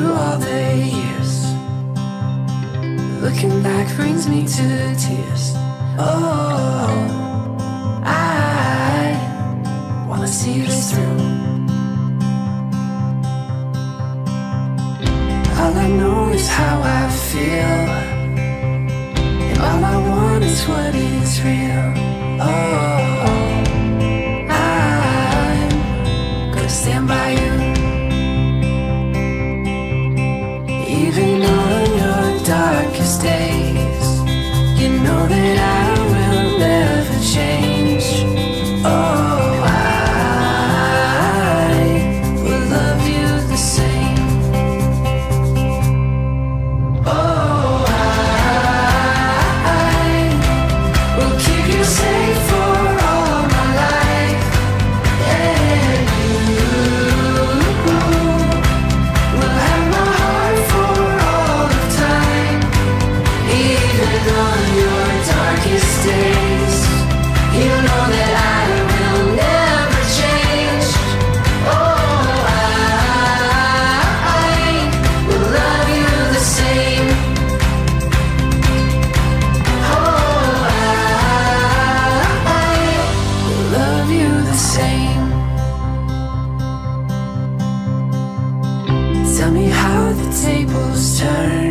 through all the years. Looking back brings me to tears. Oh, I wanna see this through. All I know is how I feel, and all I want is what is real. Oh, I'm gonna stand by you, even on your darkest days. You know that I will never change. Oh, I will love you the same. Oh, I will keep you safe for all my life. And you will have my heart for all of time. Even on your darkest days, you know that I will never change. Oh, I will love you the same. Oh, I will love you the same. Tell me how the tables turn.